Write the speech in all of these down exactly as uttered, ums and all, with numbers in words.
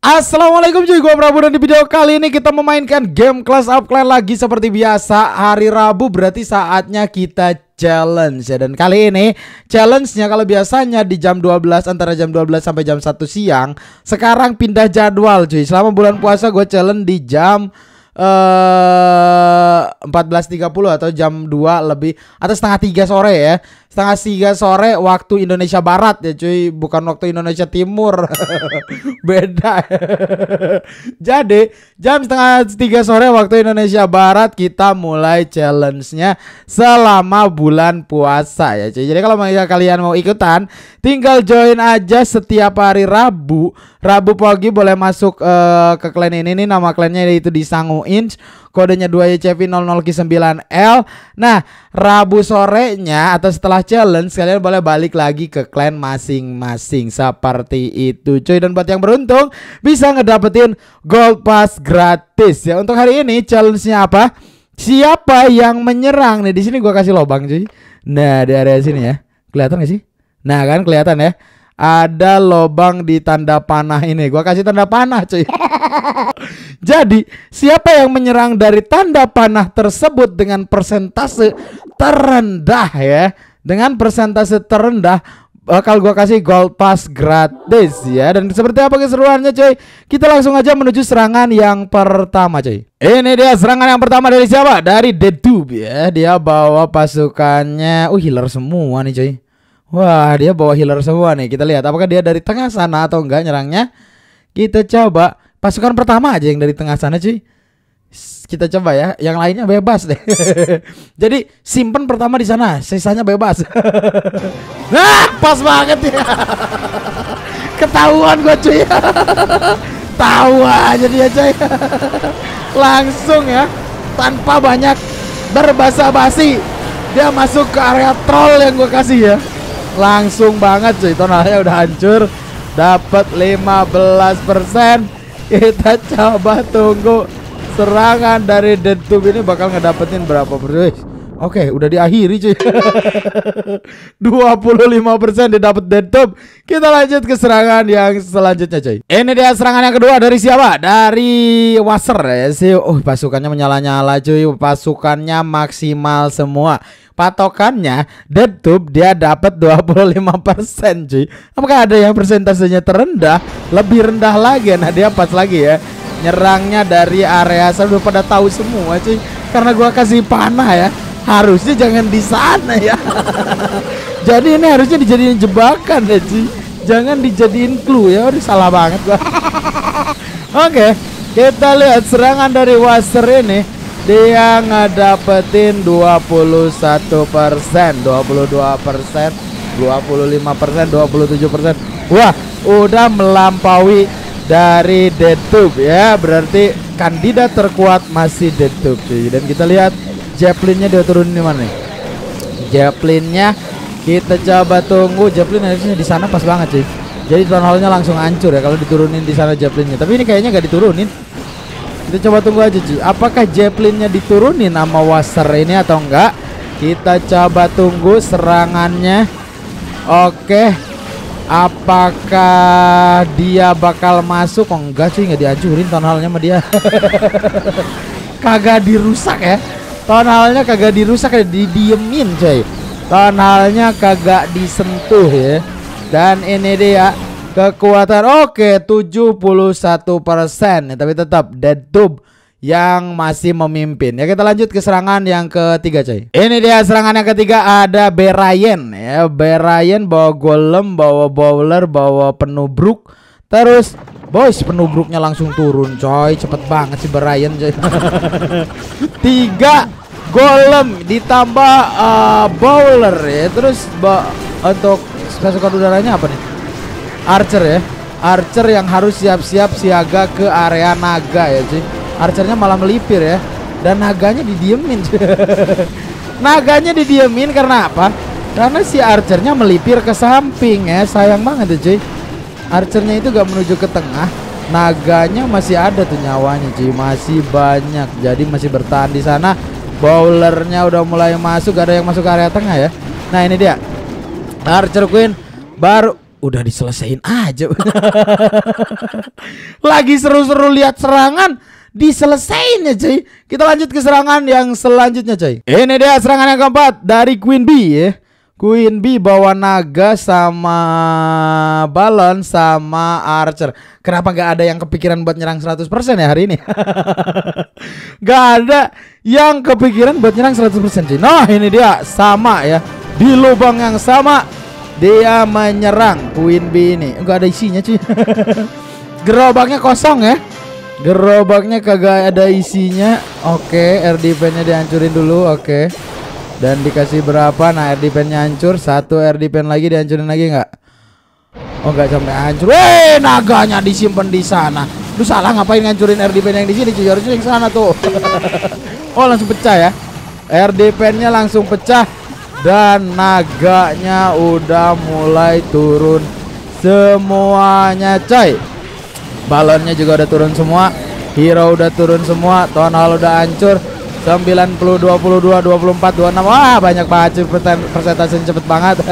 Assalamualaikum cuy, gue Prabu dan di video kali ini kita memainkan game Clash of Clans lagi seperti biasa. Hari Rabu berarti saatnya kita challenge ya. Dan kali ini challenge-nya kalau biasanya di jam dua belas, antara jam dua belas sampai jam satu siang, sekarang pindah jadwal cuy. Selama bulan puasa gue challenge di jam Uh, empat belas tiga puluh atau jam dua lebih atau setengah tiga sore ya. Setengah tiga sore waktu Indonesia Barat ya cuy, bukan waktu Indonesia Timur. Beda. Jadi jam setengah tiga sore waktu Indonesia Barat kita mulai challenge-nya selama bulan puasa ya cuy. Jadi kalau kalian mau ikutan, tinggal join aja setiap hari Rabu. Rabu pagi boleh masuk uh, ke klan ini nih, nama klannya yaitu di Sangu Inch, kodenya dua Y C V nol nol Q sembilan L. Nah, Rabu sorenya atau setelah challenge kalian boleh balik lagi ke klan masing-masing seperti itu cuy. Dan buat yang beruntung bisa ngedapetin gold pass gratis ya. Untuk hari ini challenge-nya apa? Siapa yang menyerang nih? Di sini gua kasih lobang cuy. Nah, di area sini ya. Kelihatan gak sih? Nah, kan kelihatan ya. Ada lobang di tanda panah ini. Gua kasih tanda panah cuy. Jadi siapa yang menyerang dari tanda panah tersebut dengan persentase terendah ya, dengan persentase terendah bakal gua kasih gold pass gratis ya. Dan seperti apa keseruannya cuy? Kita langsung aja menuju serangan yang pertama cuy. Ini dia serangan yang pertama dari siapa? Dari Deadtube ya. Dia bawa pasukannya. Uh healer semua nih cuy. Wah, dia bawa healer semua nih. Kita lihat apakah dia dari tengah sana atau enggak nyerangnya. Kita coba pasukan pertama aja yang dari tengah sana cuy. Kita coba ya, yang lainnya bebas deh. Jadi simpen pertama di sana, sisanya bebas. Nah, pas banget ya. Ketahuan gua cuy. Tahu aja dia cuy. Langsung ya, tanpa banyak berbasa-basi, dia masuk ke area troll yang gua kasih ya. Langsung banget cuy, tonalnya udah hancur. Dapat lima belas persen. Kita coba tunggu serangan dari Deadtube ini bakal ngedapetin berapa persen. Oke, udah diakhiri cuy. dua puluh lima persen didapat Deadtube. Kita lanjut ke serangan yang selanjutnya cuy. Ini dia serangan yang kedua dari siapa? Dari Wasser ya sih. Oh, pasukannya menyala-nyala cuy. Pasukannya maksimal semua. Patokannya Deadtube dia dapat dua puluh lima persen cuy. Apakah ada yang persentasenya terendah? Lebih rendah lagi. Nah, dia pas lagi ya. Nyerangnya dari area saya udah pada tahu semua cuy. Karena gua kasih panah ya. Harusnya jangan di sana ya. Jadi ini harusnya dijadiin jebakan ya cuy. Jangan dijadiin clue ya. Udah salah banget gua. Oke, kita lihat serangan dari Wasser ini. Dia ngedapetin dua puluh satu persen, dua puluh dua persen, dua puluh lima persen, dua puluh tujuh persen. Wah, udah melampaui dari Deadtube ya. Berarti kandidat terkuat masih Deadtube cuy. Dan kita lihat Javelinnya dia turunin di mana nih? Javelinnya kita coba tunggu. Javelin harusnya di sana pas banget cuy. Jadi town hall-nya langsung hancur ya kalau diturunin di sana Javelinnya. Tapi ini kayaknya gak diturunin. Kita coba tunggu aja cuy. Apakah Javelinnya diturunin sama Wasser ini atau enggak? Kita coba tunggu serangannya. Oke. Apakah dia bakal masuk? Oh enggak cuy, nggak dihancurin town hall-nya sama dia. Kagak dirusak ya. Town hall-nya kagak dirusak ya, didiemin coy. Town hall-nya kagak disentuh ya. Dan ini dia kekuatan. Oke, tujuh puluh satu persen ya, tapi tetap Deadtube yang masih memimpin. Ya, kita lanjut ke serangan yang ketiga coy. Ini dia serangan yang ketiga, ada Berayen ya. Berayen bawa golem, bawa bowler, bawa penubruk. Terus boys, penubruknya langsung turun coy. Cepet banget sih Berayen coy. Tiga golem ditambah uh, bowler ya. Terus untuk pasukan udaranya apa nih? Archer ya. Archer yang harus siap-siap siaga ke area naga ya cuy. Archernya malah melipir ya. Dan naganya didiemin cuy. Naganya didiemin karena apa? Karena si Archernya melipir ke samping ya. Sayang banget tuh cuy. Archernya itu gak menuju ke tengah. Naganya masih ada tuh nyawanya cuy. Masih banyak. Jadi masih bertahan di sana. Bowlernya udah mulai masuk. Gak ada yang masuk ke area tengah ya. Nah ini dia Archer Queen baru Udah diselesain aja. Lagi seru-seru lihat serangan, diselesain ya cuy. Kita lanjut ke serangan yang selanjutnya cuy. Ini dia serangan yang keempat dari Queen Bee ya. Queen Bee bawa naga sama balon sama archer. Kenapa gak ada yang kepikiran buat nyerang seratus persen ya hari ini? Gak ada yang kepikiran buat nyerang seratus persen cuy. Nah ini dia sama ya. Di lubang yang sama dia menyerang Queen Bee ini. Enggak ada isinya cuy. Gerobaknya kosong ya. Gerobaknya kagak ada isinya. Oke, R D P-nya dihancurin dulu. Oke. Dan dikasih berapa? Nah, R D P-nya hancur. Satu R D P lagi dihancurin lagi nggak? Oh, nggak sampai hancur. Eh, naganya disimpan di sana. Lu salah ngapain ngancurin R D P yang di sini? Cuy, harusnya yang sana tuh. Oh, langsung pecah ya. R D P-nya langsung pecah dan naganya udah mulai turun semuanya, coy. Balonnya juga udah turun semua. Hero udah turun semua. Town Hall udah hancur. sembilan puluh, dua puluh dua, dua puluh empat, dua puluh enam. Wah banyak banget persentasenya cepet banget.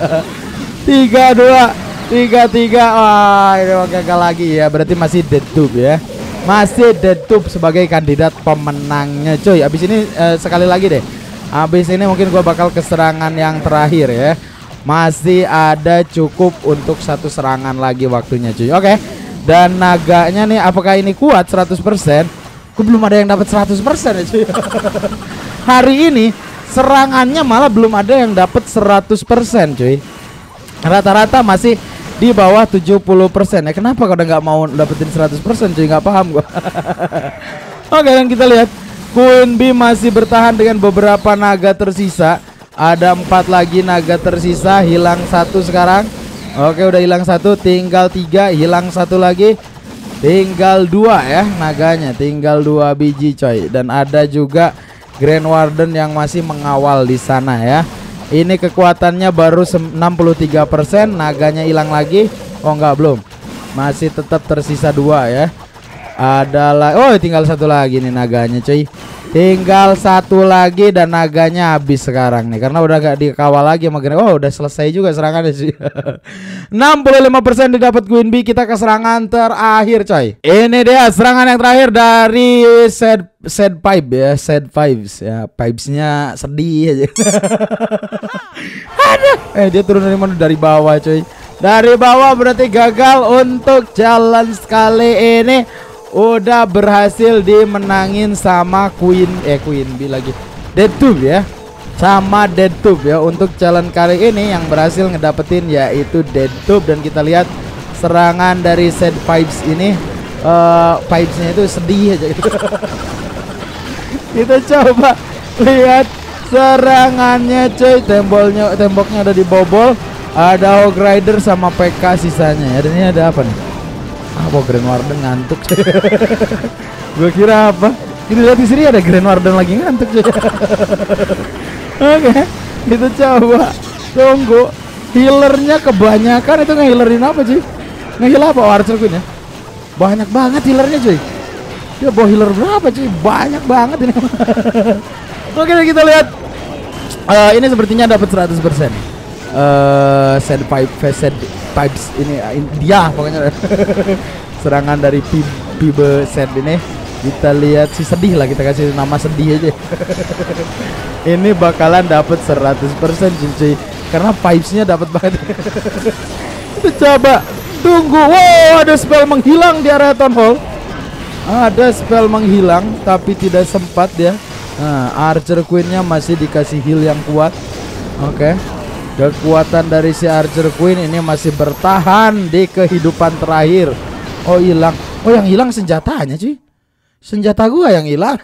tiga dua, tiga tiga. Wah ini gagal lagi ya. Berarti masih dead tube ya. Masih dead tube sebagai kandidat pemenangnya cuy. Abis ini eh, sekali lagi deh. Abis ini mungkin gua bakal ke serangan yang terakhir ya. Masih ada cukup untuk satu serangan lagi waktunya cuy. Oke. Dan naganya nih apakah ini kuat seratus persen? Gue belum ada yang dapat seratus persen ya cuy. Hari ini serangannya malah belum ada yang dapat seratus persen cuy. Rata-rata masih di bawah tujuh puluh persen ya. Kenapa kalau udah nggak mau dapetin seratus persen cuy? Nggak paham gua. Oke, dan kita lihat Queen Bee masih bertahan dengan beberapa naga tersisa. Ada empat lagi naga tersisa. Hilang satu sekarang. Oke, udah hilang satu. Tinggal tiga. Hilang satu lagi. Tinggal dua ya naganya, tinggal dua biji coy. Dan ada juga Grand Warden yang masih mengawal di sana ya. Ini kekuatannya baru enam puluh tiga persen. Naganya hilang lagi. Oh enggak, belum. Masih tetap tersisa dua ya. Adalah oh tinggal satu lagi nih naganya coy. Tinggal satu lagi dan naganya habis sekarang nih karena udah gak dikawal lagi sama Grand. Oh udah selesai juga serangannya sih. enam puluh lima persen didapat Queen Bee. Kita ke serangan terakhir coy. Ini dia serangan yang terakhir dari Sad Sad Pipe ya, Sad Pipes ya. Pipesnya sedih aja. Aduh. Eh dia turun dari mana? Dari bawah coy. Dari bawah berarti gagal untuk jalan sekali ini. Udah berhasil dimenangin sama Queen eh Queen Bee lagi Dead Tube ya. Sama Dead Tube ya. Untuk challenge kali ini yang berhasil ngedapetin yaitu Dead Tube. Dan kita lihat serangan dari Sad Pipes ini uh, Pipesnya itu sedih aja gitu. Kita coba lihat serangannya coy. Temboknya temboknya udah dibobol. Ada Hog Rider sama P K sisanya ya. Dan ini ada apa nih? Apa Grand Warden ngantuk? Gue kira apa? Ini lihat di sini ada Grand Warden lagi ngantuk. Oke, kita coba tunggu. Healernya kebanyakan itu nge-healerin apa cuy? Nge-heal apa? Oh, Archer Queen ya. Banyak banget healernya cuy. Dia bawa healer berapa cuy? Banyak banget ini. Oke, kita lihat. Uh, ini sepertinya dapat seratus persen. Uh, Sad Pipe, Sad Pipes ini uh, dia pokoknya. Serangan dari Pibe Sad ini. Kita lihat si sedih lah, kita kasih nama sedih aja. Ini bakalan dapat seratus persen cuy. Karena pipesnya dapat banget. Kita coba tunggu. Wow, ada spell menghilang di area Town Hall. Ada spell menghilang tapi tidak sempat dia. Nah, Archer Queen-nya masih dikasih heal yang kuat. Oke. Okay. Kekuatan dari si Archer Queen ini masih bertahan di kehidupan terakhir. Oh hilang. Oh yang hilang senjatanya cuy. Senjata gua yang hilang.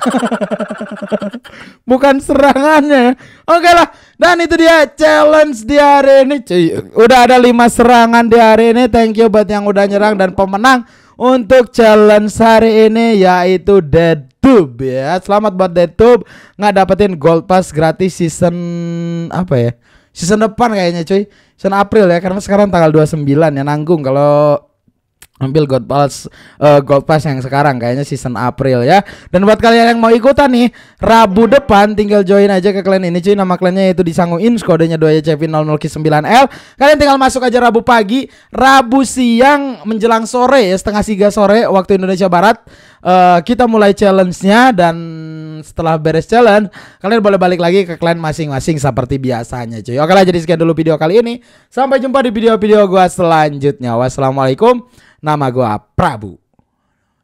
Bukan serangannya. Oke lah. Dan itu dia challenge di hari ini cuy. Udah ada lima serangan di hari ini. Thank you buat yang udah nyerang. Dan pemenang untuk challenge hari ini yaitu Dead Tube ya. Selamat buat Dead Tube. Nggak dapetin Gold Pass gratis season apa ya? Season depan kayaknya cuy. Season April ya. Karena sekarang tanggal dua puluh sembilan ya, nanggung kalau ambil Gold Pass uh, Gold Pass yang sekarang kayaknya season April ya. Dan buat kalian yang mau ikutan nih, Rabu depan tinggal join aja ke klan ini cuy. Nama klannya itu di Sangu Ins, kodenya dua Y C V nol nol Q sembilan L. Kalian tinggal masuk aja Rabu pagi, Rabu siang menjelang sore ya, setengah tiga sore waktu Indonesia Barat. Uh, kita mulai challenge-nya, dan setelah beres challenge kalian boleh balik lagi ke klan masing-masing seperti biasanya cuy. Oke lah, jadi sekian dulu video kali ini. Sampai jumpa di video-video gua selanjutnya. Wassalamualaikum. Nama gua Prabu.